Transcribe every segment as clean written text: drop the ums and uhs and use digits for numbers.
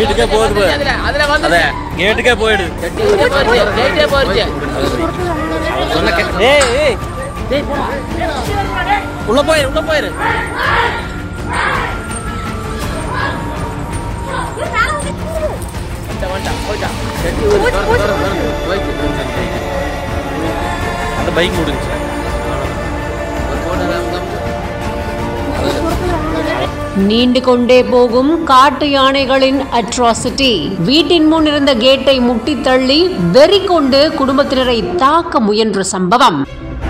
வீட்டுக்கே போகுது. அதே கேட்டுக்கே போயிடு. உள்ள போயிரு உள்ள போயிரு. அந்த பைக் முடிஞ்சு. நீண்டு கொண்டே போகும் காட்டு யானைகளின் அட்ராசிட்டி. வீட்டின் முன் இருந்த கேட்டை முட்டி தள்ளி வெறி கொண்டு குடும்பத்தினரை தாக்க முயன்ற சம்பவம்.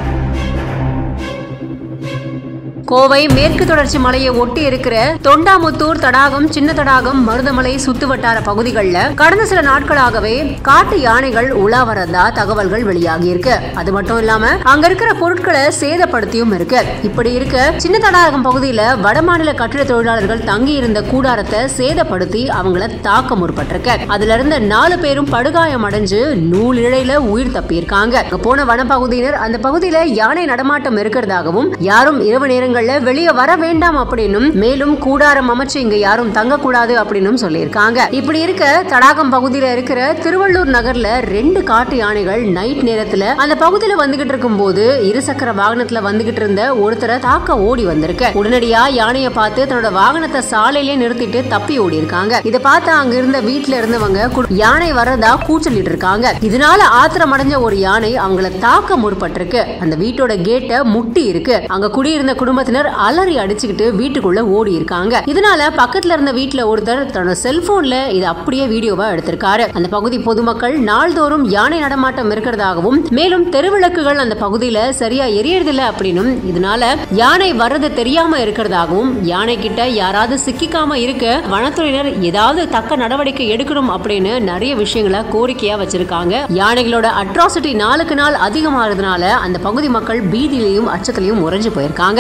கோவை மேற்கு தொடர்ச்சி மலையை ஒட்டி இருக்கிற தொண்டாமுத்தூர் தடாகம், சின்ன தடாகம், மருதமலை சுத்துவட்டார பகுதிகளில் கடந்த சில நாட்களாகவே காட்டு யானைகள் உலா வரதா தகவல்கள் வெளியாகி இருக்கு. அது மட்டும் இல்லாம அங்க இருக்கிற பொருட்களை சேதப்படுத்தியும் இருக்கு. இப்படி இருக்க சின்ன தடாகம் பகுதியில வடமாநில கட்டிட தொழிலாளர்கள் தங்கி இருந்த கூடாரத்தை சேதப்படுத்தி அவங்கள தாக்க முற்பட்டிருக்க. அதுல இருந்த 4 பேரும் படுகாயம் அடைஞ்சு நூல் இழையில உயிர் தப்பியிருக்காங்க. போன வனப்பகுதியினர் அந்த பகுதியில யானை நடமாட்டம் இருக்கிறதாகவும் யாரும் இரவு நேரங்கள் வெளியே வர வேண்டாம் அப்படின்னும், மேலும் கூடாரம் அமைச்சு இங்க யாரும் தங்கக்கூடாது அப்படின்னும் சொல்லியிருக்காங்க. இப்படி இருக்க தடாகம் பகுதியில இருக்கிற திருவள்ளூர் நகர்ல 2 காட்டு யானைகள் நைட் நேரத்துல அந்த பகுதியில வந்துகிட்டு இருக்கும் போது இருசக்கர வாகனத்துல வந்துகிட்டு இருந்த ஒருத்தரை தாக்க ஓடி வந்திருக்கு. உடனடியா யானைய பார்த்து தன்னோட வாகனத்தை சாலையிலே நிறுத்திட்டு தப்பி ஓடி இருக்காங்க. இதை பார்த்து அங்க இருந்த வீட்டுல இருந்தவங்க யானை வரதா கூச்சலிட்டு இருக்காங்க. இதனால ஆத்திரம் அடைஞ்ச ஒரு யானை அவங்களை தாக்க முற்பட்டிருக்கு. அந்த வீட்டோட கேட்டை முட்டி இருக்கு. அங்க குடியிருந்த குடும்பத்தினர் அலறி அடிச்சுக்கிட்டு வீட்டுக்குள்ள ஓடி இருக்காங்க. இதனால பக்கத்துல இருந்த வீட்டுல ஒருத்தர் தன்னோட செல்போன்ல இது அப்படியே வீடியோவா எடுத்திருக்காரு. அந்த பகுதி பொதுமக்கள் நாள்தோறும் யானை நடமாட்டம் இருக்கிறதாகவும், மேலும் தெருவிளக்குகள் அந்த பகுதியில சரியா எரியறதில்லை அப்படின்னும், இதனால யானை வர்றது தெரியாம இருக்கிறதாகவும், யானை கிட்ட யாராவது சிக்கிக்காம இருக்க வனத்துறையினர் ஏதாவது தக்க நடவடிக்கை எடுக்கணும் அப்படின்னு நிறைய விஷயங்களை கோரிக்கையா வச்சிருக்காங்க. யானைகளோட அட்ராசிட்டி நாளுக்கு நாள் அதிகமாகிறதுனால அந்த பகுதி மக்கள் பீதியிலையும் அச்சத்திலையும் உறைஞ்சு போயிருக்காங்க.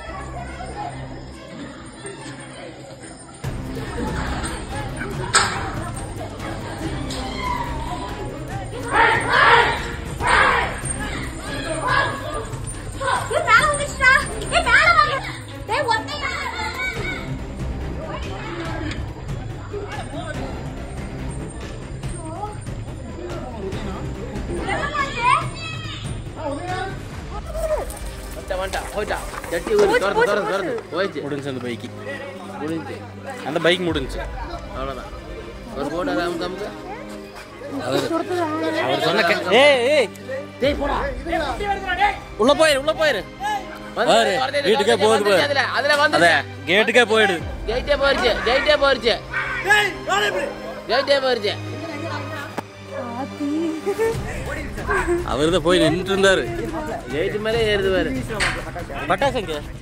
அந்த பைக் முடிஞ்சு. உள்ள போயிரு உள்ள போயிரு. வீட்டுக்கே போகுது. அதே கேட்டுக்கே போயிடு. அவர்தான் போய் நின்று இருந்தாரு. மேலே ஏறுது பட்டாசங்க.